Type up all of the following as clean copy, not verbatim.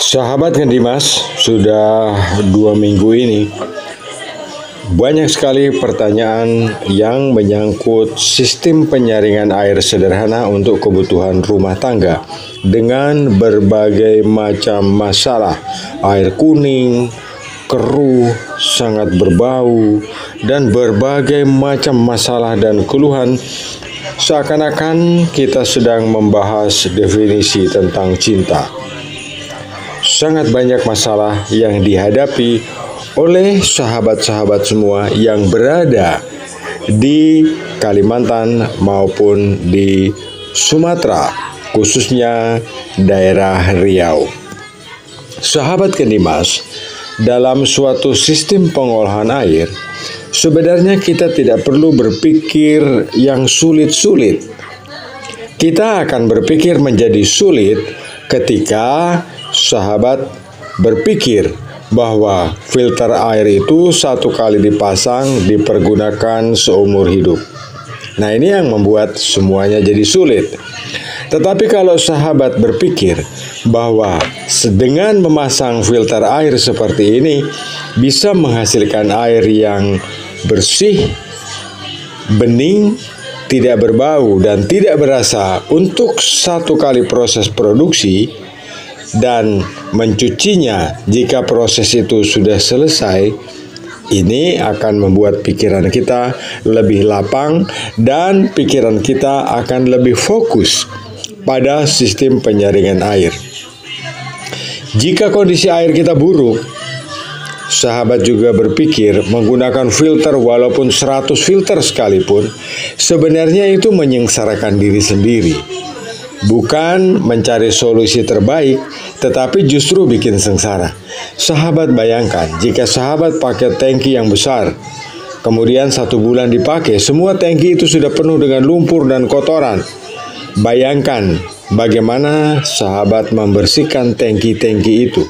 Sahabat Dimas, sudah 2 minggu ini banyak sekali pertanyaan yang menyangkut sistem penyaringan air sederhana untuk kebutuhan rumah tangga dengan berbagai macam masalah. Air kuning, keruh, sangat berbau, dan berbagai macam masalah dan keluhan. Seakan-akan kita sedang membahas definisi tentang cinta. Sangat banyak masalah yang dihadapi oleh sahabat-sahabat semua yang berada di Kalimantan maupun di Sumatera, khususnya daerah Riau. Sahabat Dimas, dalam suatu sistem pengolahan air, sebenarnya kita tidak perlu berpikir yang sulit-sulit. Kita akan berpikir menjadi sulit ketika sahabat berpikir bahwa filter air itu satu kali dipasang dipergunakan seumur hidup. Nah, ini yang membuat semuanya jadi sulit. Tetapi kalau sahabat berpikir bahwa dengan memasang filter air seperti ini bisa menghasilkan air yang bersih, bening, tidak berbau dan tidak berasa untuk satu kali proses produksi, dan mencucinya jika proses itu sudah selesai, ini akan membuat pikiran kita lebih lapang dan pikiran kita akan lebih fokus pada sistem penyaringan air. Jika kondisi air kita buruk, sahabat juga berpikir menggunakan filter walaupun 100 filter sekalipun, sebenarnya itu menyengsarakan diri sendiri. Bukan mencari solusi terbaik, tetapi justru bikin sengsara. Sahabat bayangkan, jika sahabat pakai tangki yang besar, kemudian 1 bulan dipakai, semua tangki itu sudah penuh dengan lumpur dan kotoran. Bayangkan bagaimana sahabat membersihkan tangki-tangki itu.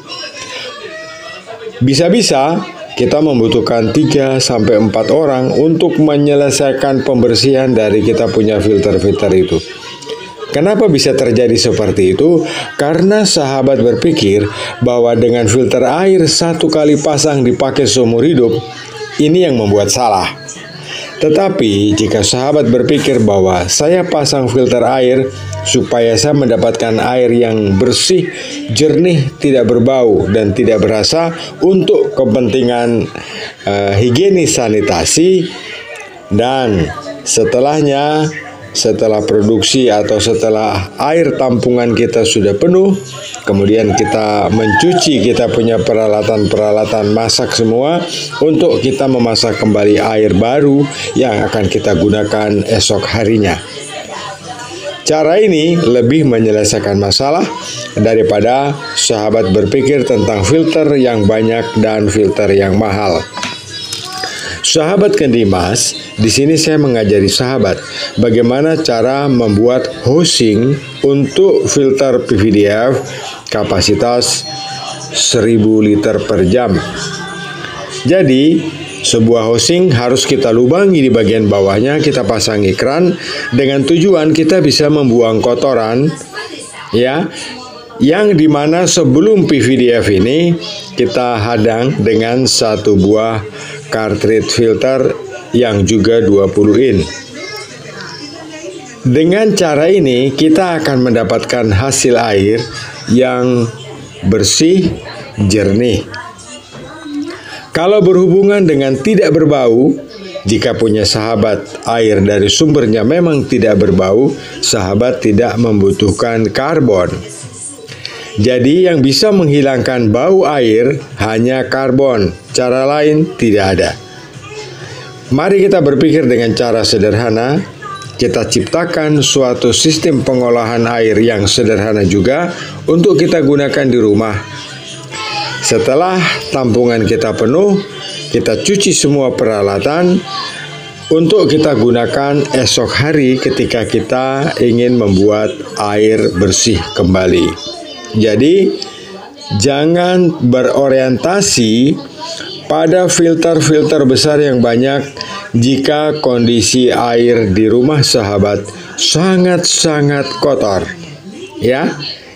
Bisa-bisa kita membutuhkan 3-4 orang untuk menyelesaikan pembersihan dari kita punya filter-filter itu. Kenapa bisa terjadi seperti itu? Karena sahabat berpikir bahwa dengan filter air 1 kali pasang dipakai seumur hidup, ini yang membuat salah. Tetapi jika sahabat berpikir bahwa saya pasang filter air supaya saya mendapatkan air yang bersih, jernih, tidak berbau, dan tidak berasa untuk kepentingan higienis sanitasi, dan setelah produksi atau setelah air tampungan kita sudah penuh, kemudian kita mencuci, kita punya peralatan masak semua untuk kita memasak kembali air baru yang akan kita gunakan esok harinya. Cara ini lebih menyelesaikan masalah daripada sahabat berpikir tentang filter yang banyak dan filter yang mahal. Sahabat Dimas, di sini saya mengajari sahabat bagaimana cara membuat hosing untuk filter PVDF kapasitas 1000 liter per jam. Jadi, sebuah hosing harus kita lubangi di bagian bawahnya, kita pasangi keran dengan tujuan kita bisa membuang kotoran, ya, yang dimana sebelum PVDF ini kita hadang dengan 1 buah cartridge filter yang juga 20 in. Dengan cara ini kita akan mendapatkan hasil air yang bersih, jernih. Kalau berhubungan dengan tidak berbau, jika punya sahabat air dari sumbernya memang tidak berbau, sahabat tidak membutuhkan karbon. Jadi yang bisa menghilangkan bau air hanya karbon, cara lain tidak ada. Mari kita berpikir dengan cara sederhana, kita ciptakan suatu sistem pengolahan air yang sederhana juga untuk kita gunakan di rumah. Setelah tampungan kita penuh, kita cuci semua peralatan untuk kita gunakan esok hari ketika kita ingin membuat air bersih kembali. Jadi, jangan berorientasi pada filter-filter besar yang banyak jika kondisi air di rumah sahabat sangat-sangat kotor. Ya,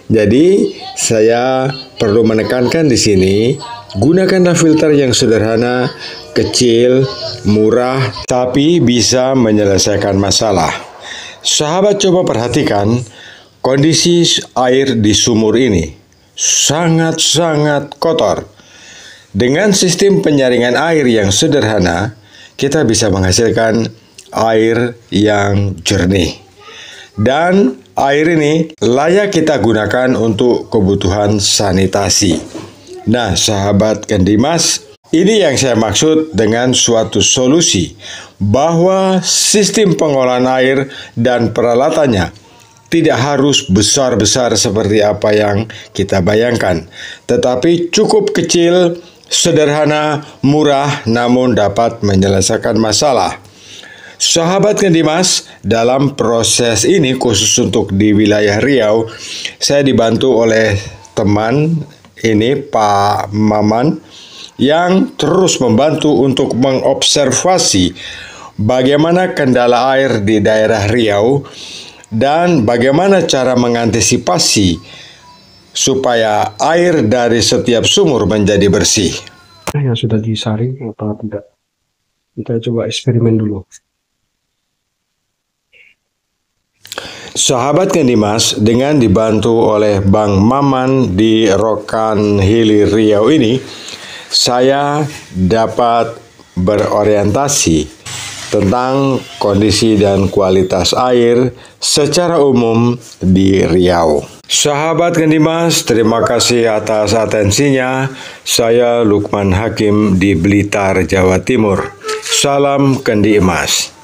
Jadi, saya perlu menekankan di sini, gunakanlah filter yang sederhana, kecil, murah, tapi bisa menyelesaikan masalah. Sahabat, coba perhatikan kondisi air di sumur ini. Sangat-sangat kotor. Dengan sistem penyaringan air yang sederhana, kita bisa menghasilkan air yang jernih. Dan air ini layak kita gunakan untuk kebutuhan sanitasi. Nah, sahabat Kendimas, ini yang saya maksud dengan suatu solusi, bahwa sistem pengolahan air dan peralatannya tidak harus besar-besar seperti apa yang kita bayangkan, tetapi cukup kecil, sederhana, murah, namun dapat menyelesaikan masalah. Sahabat Kendimas, dalam proses ini khusus untuk di wilayah Riau, saya dibantu oleh teman ini, Pak Maman, yang terus membantu untuk mengobservasi bagaimana kendala air di daerah Riau dan bagaimana cara mengantisipasi supaya air dari setiap sumur menjadi bersih. Yang sudah disaring atau tidak? Kita coba eksperimen dulu. Sahabat Kendimas, dengan dibantu oleh Bang Maman di Rokan Hilir Riau ini, saya dapat berorientasi tentang kondisi dan kualitas air secara umum di Riau. Sahabat Kendimas, terima kasih atas atensinya. Saya Lukman Hakim di Blitar, Jawa Timur. Salam Kendi Emas.